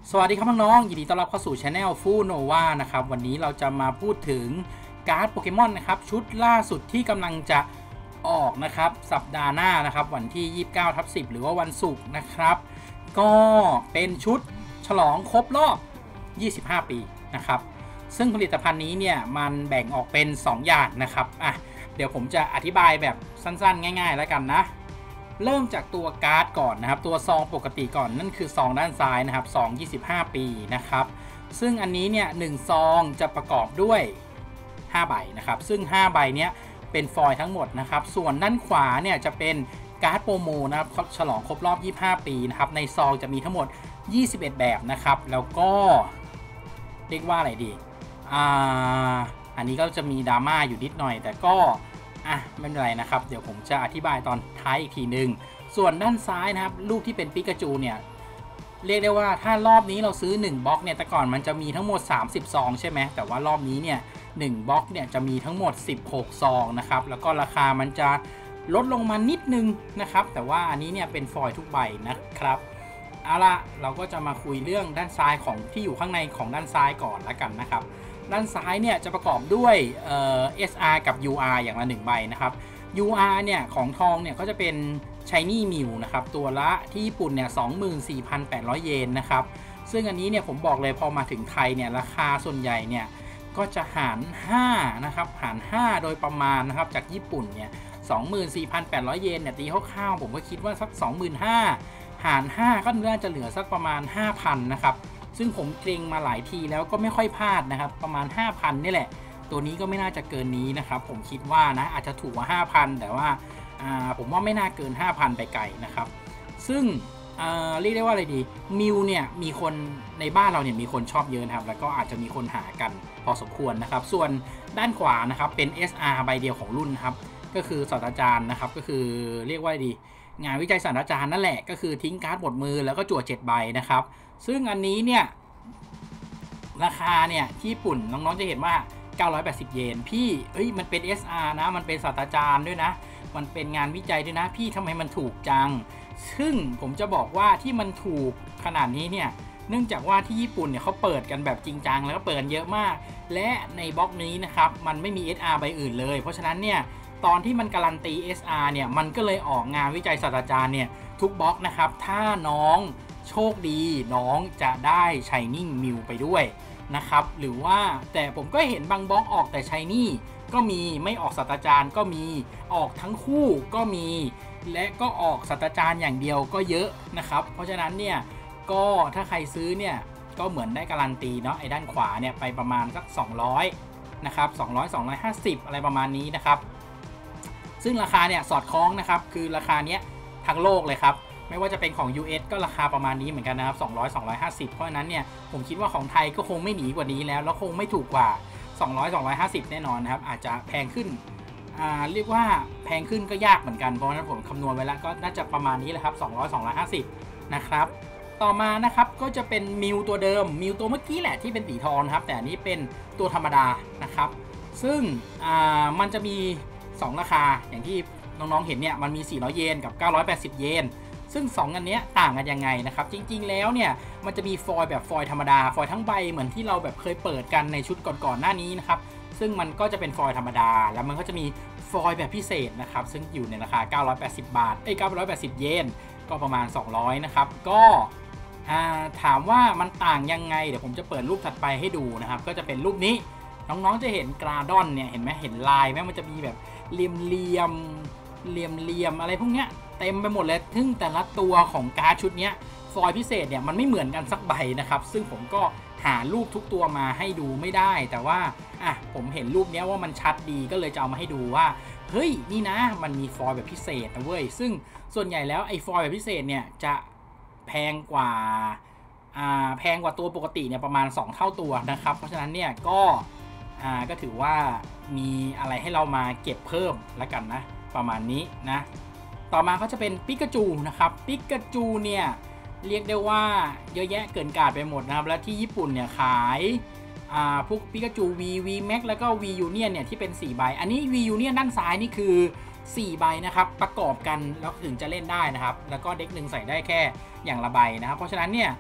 สวัสดีครับน้องๆยินดีต้อนรับเข้าสู่ช anel ฟูโนวานะครับวันนี้เราจะมาพูดถึงการ์ดโปเกมอนนะครับชุดล่าสุดที่กำลังจะออกนะครับสัปดาห์หน้านะครับวันที่ 29/10 หรือว่าวันศุกร์นะครับก็เป็นชุดฉลองครบรอบ 25 ปีนะครับซึ่งผลิตภัณฑ์นี้เนี่ยมันแบ่งออกเป็น 2 อย่างนะครับเดี๋ยวผมจะอธิบายแบบสั้นๆง่ายๆแล้วกันนะเริ่มจากตัวการ์ดก่อนนะครับตัวซองปกติก่อนนั่นคือซองด้านซ้ายนะครับซอง25 ปีนะครับซึ่งอันนี้เนี่ย1ซองจะประกอบด้วย5ใบนะครับซึ่ง5ใบเนี้ยเป็นฟอยล์ทั้งหมดนะครับส่วนด้านขวาเนี่ยจะเป็นการ์ดโปรโมนะครับฉลองครบรอบ25 ปีนะครับในซองจะมีทั้งหมด21แบบนะครับแล้วก็เรียกว่าอะไรดีอันนี้ก็จะมีดราม่าอยู่นิดหน่อยแต่ก็ไม่เป็นไรนะครับเดี๋ยวผมจะอธิบายตอนท้ายอีกทีนึงส่วนด้านซ้ายนะครับรูปที่เป็นปิกาจูเนี่ยเรียกได้ว่าถ้ารอบนี้เราซื้อ1บล็อกเนี่ยแต่ก่อนมันจะมีทั้งหมด30ซองใช่ไหมแต่ว่ารอบนี้เนี่ย1บล็อกเนี่ยจะมีทั้งหมด16ซองนะครับแล้วก็ราคามันจะลดลงมานิดนึงนะครับแต่ว่าอันนี้เนี่ยเป็นฟอยล์ทุกใบนะครับเอาละเราก็จะมาคุยเรื่องด้านซ้ายของที่อยู่ข้างในของด้านซ้ายก่อนละกันนะครับด้านซ้ายเนี่ยจะประกอบด้วยSR กับ UR อย่างละ1ใบนะครับ UR เนี่ยของทองเนี่ยก็จะเป็น Shiny Mew นะครับตัวละที่ญี่ปุ่นเนี่ย 24,800 เยนนะครับซึ่งอันนี้เนี่ยผมบอกเลยพอมาถึงไทยเนี่ยราคาส่วนใหญ่เนี่ยก็จะหาร5นะครับหาร5โดยประมาณนะครับจากญี่ปุ่นเนี่ย 24,800 เยนเนี่ยตีคร่าวๆผมก็คิดว่าสัก 25,000 หาร5ก็น่าจะเหลือสักประมาณ 5,000 นะครับซึ่งผมเกรงมาหลายทีแล้วก็ไม่ค่อยพลาดนะครับประมาณ 5,000 นี่แหละตัวนี้ก็ไม่น่าจะเกินนี้นะครับผมคิดว่านะอาจจะถูกกว่า 5,000 แต่ว่าผมว่าไม่น่าเกิน 5,000 ไปไกลนะครับซึ่งเรียกได้ว่าอะไรดีมิวเนี่ยมีคนในบ้านเราเนี่ยมีคนชอบเยอะนะครับแล้วก็อาจจะมีคนหากันพอสมควรนะครับส่วนด้านขวานะครับเป็น SR ใบเดียวของรุ่นครับก็คือศาสตราจารย์นะครับก็คือเรียกว่าดีงานวิจัยศาสตราจารย์นั่นแหละก็คือทิ้งการ์ดหมดมือแล้วก็จั่ว7ใบนะครับซึ่งอันนี้เนี่ยราคาเนี่ยที่ญี่ปุ่นน้องๆจะเห็นว่า980 เยนพี่มันเป็น SR นะมันเป็นศาสตราจารย์ด้วยนะมันเป็นงานวิจัยด้วยนะพี่ทำไมมันถูกจังซึ่งผมจะบอกว่าที่มันถูกขนาดนี้เนี่ยเนื่องจากว่าที่ญี่ปุ่นเนี่ยเขาเปิดกันแบบจริงจังแล้วก็เปิดเยอะมากและในบล็อกนี้นะครับมันไม่มี SR ใบอื่นเลยเพราะฉะนั้นเนี่ยตอนที่มันการันตี SR เนี่ยมันก็เลยออกงานวิจัยศาสตราจารย์เนี่ยทุกบล็อกนะครับถ้าน้องโชคดีน้องจะได้ Shining Mew ไปด้วยนะครับหรือว่าแต่ผมก็เห็นบางบล็อกออกแต่ Shiny ก็มีไม่ออกศาสตราจารย์ก็มีออกทั้งคู่ก็มีและก็ออกศาสตราจารย์อย่างเดียวก็เยอะนะครับเพราะฉะนั้นเนี่ยก็ถ้าใครซื้อเนี่ยก็เหมือนได้การันตีเนาะไอ้ด้านขวาเนี่ยไปประมาณสัก200นะครับ200-250อะไรประมาณนี้นะครับซึ่งราคาเนี่ยสอดคล้องนะครับคือราคาเนี้ยทั้งโลกเลยครับไม่ว่าจะเป็นของ US ก็ราคาประมาณนี้เหมือนกันนะครับ200-250เพราะฉะนั้นเนี่ยผมคิดว่าของไทยก็คงไม่หนีกว่านี้แล้วคงไม่ถูกกว่า200-250แน่นอนนะครับอาจจะแพงขึ้นเรียกว่าแพงขึ้นก็ยากเหมือนกันเพราะฉะนั้นผมคำนวณไว้แล้วก็น่าจะประมาณนี้แหละครับ200-250นะครับต่อมานะครับก็จะเป็นมิวตัวเดิมมิวตัวเมื่อกี้แหละที่เป็นสีทองครับแต่อันนี้เป็นตัวธรรมดานะครับซึ่งมันจะมี2ราคาอย่างที่น้องๆเห็นเนี่ยมันมี400 เยนกับ980 เยนซึ่ง2อันนี้ต่างกันยังไงนะครับจริงๆแล้วเนี่ยมันจะมีฟอยล์แบบฟอยล์ธรรมดาฟอยล์ทั้งใบเหมือนที่เราแบบเคยเปิดกันในชุดก่อนๆหน้านี้นะครับซึ่งมันก็จะเป็นฟอยล์ธรรมดาแล้วมันก็จะมีฟอยล์แบบพิเศษนะครับซึ่งอยู่ในราคา980 บาท980 เยนก็ประมาณ200นะครับก็ถามว่ามันต่างยังไงเดี๋ยวผมจะเปิดรูปถัดไปให้ดูนะครับก็จะเป็นรูปนี้น้องๆจะเห็นกราดอนเนี่ยเห็นไหมเห็นลายไหมมันจะมีแบบเหลี่ยมอะไรพวกเนี้ยเต็มไปหมดเลยซึ่งแต่ละตัวของการ์ดชุดนี้ฟอยล์พิเศษเนี่ยมันไม่เหมือนกันสักใบนะครับซึ่งผมก็หารูปทุกตัวมาให้ดูไม่ได้แต่ว่าผมเห็นรูปนี้ว่ามันชัดดีก็เลยจะเอามาให้ดูว่าเฮ้ยนี่นะมันมีฟอยล์แบบพิเศษนะเว้ยซึ่งส่วนใหญ่แล้วไอ้ฟอยล์แบบพิเศษเนี่ยจะแพงกว่าตัวปกติเนี่ยประมาณ2เท่าตัวนะครับเพราะฉะนั้นเนี่ยก็ถือว่ามีอะไรให้เรามาเก็บเพิ่มแล้วกันนะประมาณนี้นะต่อมาก็จะเป็นปิกาจูนะครับปิกาจูเนี่ยเรียกได้ว่าเยอะแยะเกินกาดไปหมดนะครับและที่ญี่ปุ่นเนี่ยขายพวกปิกาจู V Max แล้วก็ V Union เนี่ยที่เป็น4ใบอันนี้ V Union ด้านซ้ายนี่คือ4ใบนะครับประกอบกันแล้วถึงจะเล่นได้นะครับแล้วก็เด็กหนึ่งใส่ได้แค่อย่างละใบนะครับเพราะฉะนั้นเนี่ย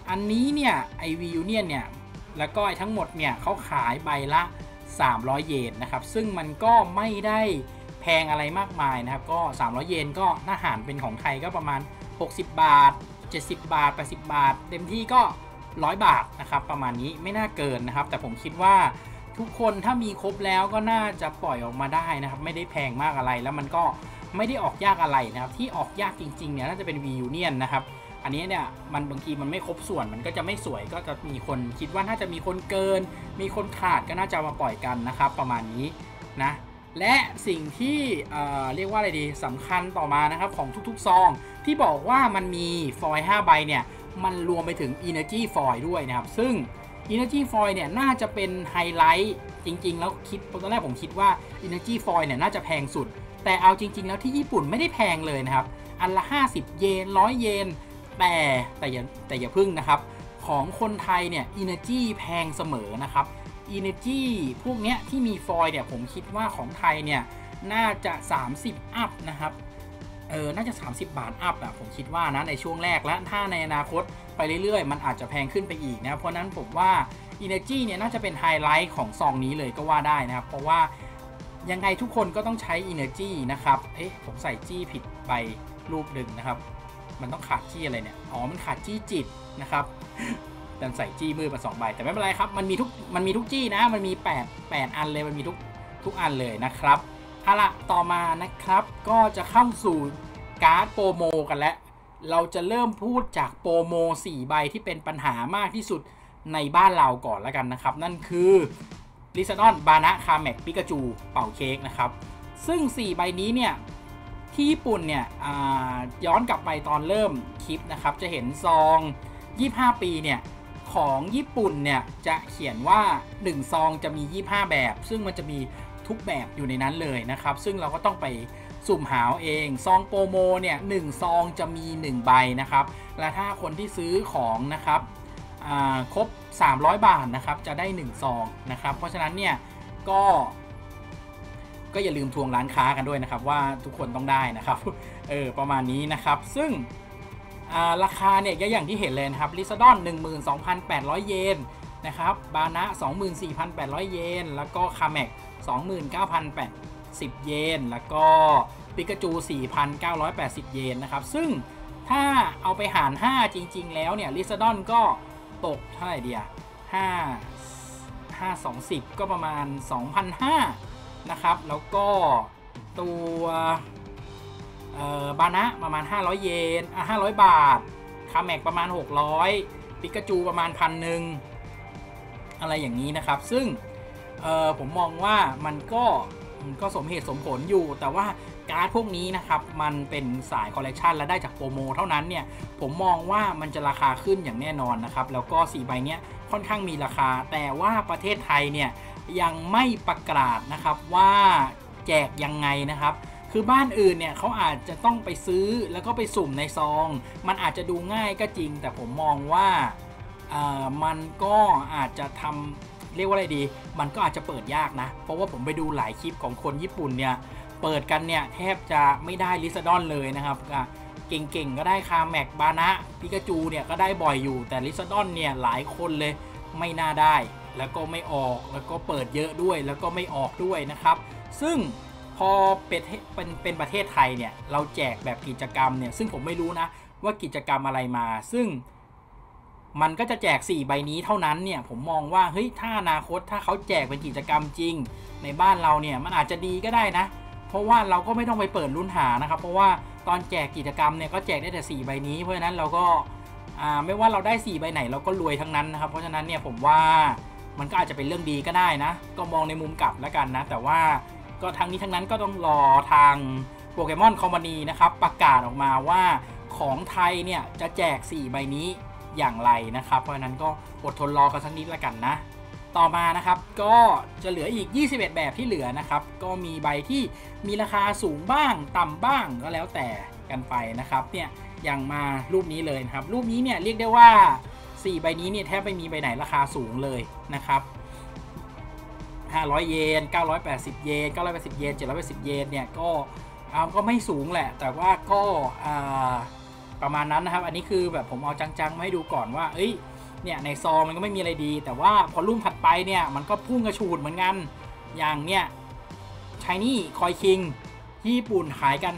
อันนี้เนี่ยไอวียูเนียนเนี่ยแล้วก็ทั้งหมดเนี่ยเขาขายใบละ300เยนนะครับซึ่งมันก็ไม่ได้แพงอะไรมากมายนะครับก็300เยนก็ถ้าหารเป็นของไทยก็ประมาณ60บาท70บาท80บาทเต็มที่ก็100บาทนะครับประมาณนี้ไม่น่าเกินนะครับแต่ผมคิดว่าทุกคนถ้ามีครบแล้วก็น่าจะปล่อยออกมาได้นะครับไม่ได้แพงมากอะไรแล้วมันก็ไม่ได้ออกยากอะไรนะครับที่ออกยากจริงๆเนี่ยน่าจะเป็น V-Union นะครับอันนี้เนี่ยมันบางทีมันไม่ครบส่วนมันก็จะไม่สวยก็จะมีคนคิดว่าถ้าจะมีคนเกินมีคนขาดก็น่าจะมาปล่อยกันนะครับประมาณนี้นะและสิ่งที่เรียกว่าอะไรดีสำคัญต่อมานะครับของทุกๆซองที่บอกว่ามันมีฟอยล์5ใบเนี่ยมันรวมไปถึง Energy Foil ด้วยนะครับซึ่ง Energy Foil เนี่ยน่าจะเป็นไฮไลท์จริงๆแล้วตอนแรกผมคิดว่า Energy Foil เนี่ยน่าจะแพงสุดแต่เอาจริงๆแล้วที่ญี่ปุ่นไม่ได้แพงเลยนะครับอันละ50เยน100เยนแต่อย่าพึ่งนะครับของคนไทยเนี่ย Energy แพงเสมอนะครับ Energy พวกเนี้ยที่มีฟอยล์เนี่ยผมคิดว่าของไทยเนี่ยน่าจะ30อัพนะครับน่าจะ30บาทอัพอะผมคิดว่านะในช่วงแรกและถ้าในอนาคตไปเรื่อยๆมันอาจจะแพงขึ้นไปอีกนะเพราะนั้นผมว่า Energy เนี่ยน่าจะเป็นไฮไลท์ของซองนี้เลยก็ว่าได้นะครับเพราะว่ายังไงทุกคนก็ต้องใช้ Energy นะครับผมใส่จี้ผิดไปรูปหนึ่งนะครับมันต้องขาดจี้อะไรเนี่ยมันขาดจี้จิตนะครับดันใส่จี้มือมา2ใบแต่ไม่เป็นไรครับมันมีทุกจี้นะมันมี8อันเลยมันมีทุกอันเลยนะครับเอาละต่อมานะครับก็จะเข้าสู่การ์ดโปรโมกันแล้วเราจะเริ่มพูดจากโปรโม4ใบที่เป็นปัญหามากที่สุดในบ้านเราก่อนแล้วกันนะครับนั่นคือลิซาดอนบานะคาแม็กปิกาจูเป่าเค้กนะครับซึ่ง4ใบนี้เนี่ยที่ญี่ปุ่นเนี่ยย้อนกลับไปตอนเริ่มคลิปนะครับจะเห็นซอง25ปีเนี่ยของญี่ปุ่นเนี่ยจะเขียนว่า1ซองจะมี25แบบซึ่งมันจะมีทุกแบบอยู่ในนั้นเลยนะครับซึ่งเราก็ต้องไปสุ่มหาเองซองโปรโมเนี่ย1ซองจะมี1ใบนะครับและถ้าคนที่ซื้อของนะครับครบ300บาทนะครับจะได้1ซองนะครับเพราะฉะนั้นเนี่ยก็อย่าลืมทวงร้านค้ากันด้วยนะครับว่าทุกคนต้องได้นะครับประมาณนี้นะครับซึ่งราคาเนี่ยอย่างที่เห็นเลยนะครับลิซาดอน 12,800 เยนนะครับบานะ 24,800 เยนแล้วก็คาแม็ก 29,080 เยนแล้วก็ปิกาจู 4,980 เยนนะครับซึ่งถ้าเอาไปหาร5จริงๆแล้วเนี่ยลิซาดอนก็ตกเท่าไหร่เดีย520ก็ประมาณ 2,500 นะครับแล้วก็ตัวบานะประมาณ500 เยน500 บาทคาแม็กประมาณ600ปิกาจูประมาณ1,000อะไรอย่างนี้นะครับซึ่งผมมองว่ามันก็สมเหตุสมผลอยู่แต่ว่าการ์ดพวกนี้นะครับมันเป็นสายคอลเลกชันและได้จากโปรโมเท่านั้นเนี่ยผมมองว่ามันจะราคาขึ้นอย่างแน่นอนนะครับแล้วก็4ใบนี้ค่อนข้างมีราคาแต่ว่าประเทศไทยเนี่ยยังไม่ประกาศนะครับว่าแจกยังไงนะครับคือบ้านอื่นเนี่ยเขาอาจจะต้องไปซื้อแล้วก็ไปสุ่มในซองมันอาจจะดูง่ายก็จริงแต่ผมมองว่ามันก็อาจจะทำเรียกว่าอะไรดีมันก็อาจจะเปิดยากนะเพราะว่าผมไปดูหลายคลิปของคนญี่ปุ่นเนี่ยเปิดกันเนี่ยแทบจะไม่ได้ลิซาดอนเลยนะครับเก่งๆก็ได้คาแม็กบานะปิกาจูเนี่ยก็ได้บ่อยอยู่แต่ลิซาดอนเนี่ยหลายคนเลยไม่น่าได้แล้วก็ไม่ออกแล้วก็เปิดเยอะด้วยแล้วก็ไม่ออกด้วยนะครับซึ่งพอเป็นประเทศไทยเนี่ยเราแจกแบบกิจกรรมเนี่ยซึ่งผมไม่รู้นะว่ากิจกรรมอะไรมาซึ่งมันก็จะแจก4ใบนี้เท่านั้นเนี่ยผมมองว่าเฮ้ยถ้าอนาคตถ้าเขาแจกเป็นกิจกรรมจริงในบ้านเราเนี่ยมันอาจจะดีก็ได้นะเพราะว่าเราก็ไม่ต้องไปเปิดลุ้นหานะครับเพราะว่าตอนแจกกิจกรรมเนี่ยก็แจกได้แต่4ใบนี้เพราะฉะนั้นเราก็ไม่ว่าเราได้4ใบไหนเราก็รวยทั้งนั้นนะครับเพราะฉะนั้นเนี่ยผมว่ามันก็อาจจะเป็นเรื่องดีก็ได้นะก็มองในมุมกลับแล้วกันนะแต่ว่าก็ทั้งนี้ทั้งนั้นก็ต้องรอทางโปเกมอนคอมพานีนะครับประกาศออกมาว่าของไทยเนี่ยจะแจก4ใบนี้อย่างไรนะครับเพราะฉะนั้นก็อดทนรอกันสักนิดละกันนะต่อมานะครับก็จะเหลืออีก21แบบที่เหลือนะครับก็มีใบที่มีราคาสูงบ้างต่ำบ้างก็แล้วแต่กันไปนะครับเนี่ยอย่างมารูปนี้เลยนะครับรูปนี้เนี่ยเรียกได้ว่า4ใบนี้เนี่ยแทบไม่มีใบไหนราคาสูงเลยนะครับ500 เยน980 เยน980 เยน780 เยนเนี่ยก็ไม่สูงแหละแต่ว่าก็ประมาณนั้นนะครับอันนี้คือแบบผมเอาจังๆมาให้ดูก่อนว่าเนี่ยในซองมันก็ไม่มีอะไรดีแต่ว่าพอรุ่นถัดไปเนี่ยมันก็พุ่งกระฉูดเหมือนกันอย่างเนี่ยชายนี่คอยคิงที่ญี่ปุ่นขายกัน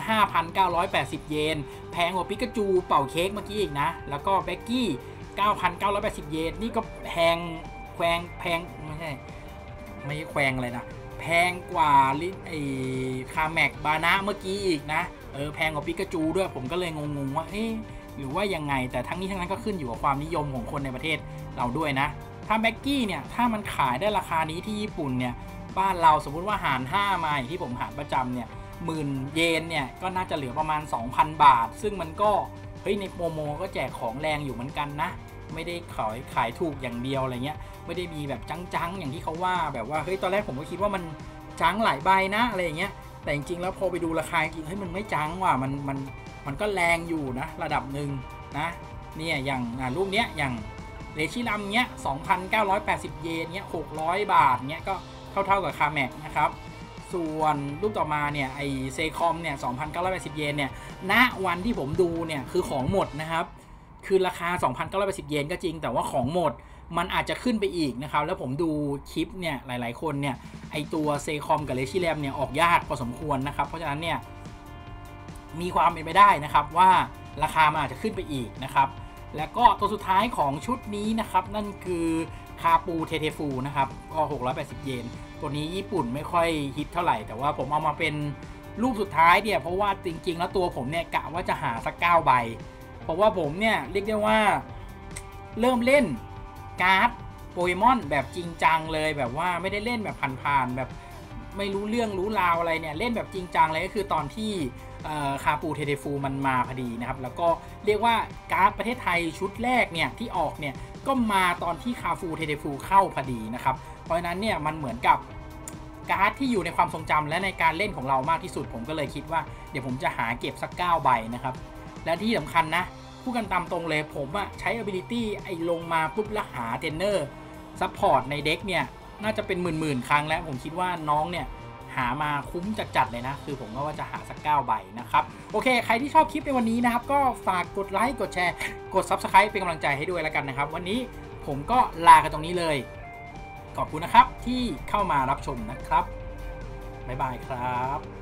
5,980 เยนแพงกว่าปิกาจูเป่าเค้กเมื่อกี้อีกนะแล้วก็เบกกี้ 9,980 เยนนี่ก็แพงแพงไม่ใช่แควงอะไรนะแพงกว่าไอคาแม็กบานะเมื่อกี้อีกนะแพงกว่าปิกาจูด้วยผมก็เลยงงๆว่าหรือว่ายังไงแต่ทั้งนี้ทั้งนั้นก็ขึ้นอยู่กับความนิยมของคนในประเทศเราด้วยนะถ้าแบ็กกี้เนี่ยถ้ามันขายได้ราคานี้ที่ญี่ปุ่นเนี่ยบ้านเราสมมุติว่าหาร5มาอย่างที่ผมหารประจำเนี่ย10,000 เยนเนี่ยก็น่าจะเหลือประมาณ 2,000 บาทซึ่งมันก็ในโปรโมก็แจกของแรงอยู่เหมือนกันนะไม่ได้ขายถูกอย่างเดียวอะไรเงี้ยไม่ได้มีแบบจังๆอย่างที่เขาว่าแบบว่าตอนแรกผมก็คิดว่ามันจังหลายใบนะอะไรอย่างเงี้ยแต่จริงๆแล้วพอไปดูราคาจริงมันไม่จังว่ะมันก็แรงอยู่นะระดับหนึ่งนะเนี่ยอย่างรูปเนี้ยอย่างเรชิลัมเนี้ย 2,980 เยนเนี้ย600 บาทเนี้ยก็เท่ากับคาแม็กนะครับส่วนรูปต่อมาเนี่ยไอเซคอมเนี่ย 2,980 เยนเนี่ยณวันที่ผมดูเนี่ยคือของหมดนะครับคือราคา 2,980 เยนก็จริงแต่ว่าของหมดมันอาจจะขึ้นไปอีกนะครับแล้วผมดูคลิปเนี่ยหลายๆคนเนี่ยไอตัวเซคอมกับเรชิลัมเนี่ยออกยากพอสมควรนะครับเพราะฉะนั้นเนี่ยมีความเป็นไปได้นะครับว่าราคามันอาจจะขึ้นไปอีกนะครับแล้วก็ตัวสุดท้ายของชุดนี้นะครับนั่นคือคาปูเทเทฟูนะครับก็680 เยนตัวนี้ญี่ปุ่นไม่ค่อยฮิตเท่าไหร่แต่ว่าผมเอามาเป็นรูปสุดท้ายเนี่ยเพราะว่าจริงๆแล้วตัวผมเนี่ยกะว่าจะหาสัก9 ใบเพราะว่าผมเนี่ยเรียกได้ว่าเริ่มเล่นการ์ดโปเกมอนแบบจริงจังเลยแบบว่าไม่ได้เล่นแบบผ่านๆแบบไม่รู้เรื่องรู้ราวอะไรเนี่ยเล่นแบบจริงจังเลยก็คือตอนที่คาปูเทเทฟูมันมาพอดีนะครับแล้วก็เรียกว่าการ์ดประเทศไทยชุดแรกเนี่ยที่ออกเนี่ยก็มาตอนที่คาฟูเทเทฟูเข้าพอดีนะครับเพราะฉะนั้นเนี่ยมันเหมือนกับการ์ดที่อยู่ในความทรงจำและในการเล่นของเรามากที่สุดผมก็เลยคิดว่าเดี๋ยวผมจะหาเก็บสัก9 ใบนะครับและที่สำคัญนะพูดกันตามตรงเลยผมใช้ ability ลงมาปุ๊บแล้วหาเทรนเนอร์ซัพพอร์ตในเด็กเนี่ยน่าจะเป็นหมื่นครั้งแล้วผมคิดว่าน้องเนี่ยหามาคุ้มจัดเลยนะคือผมก็ว่าจะหาสัก9 ใบนะครับโอเคใครที่ชอบคลิปในวันนี้นะครับก็ฝากกดไลค์กดแชร์กด Subscribe เป็นกำลังใจให้ด้วยแล้วกันนะครับวันนี้ผมก็ลากันตรงนี้เลยขอบคุณนะครับที่เข้ามารับชมนะครับบ๊ายบายครับ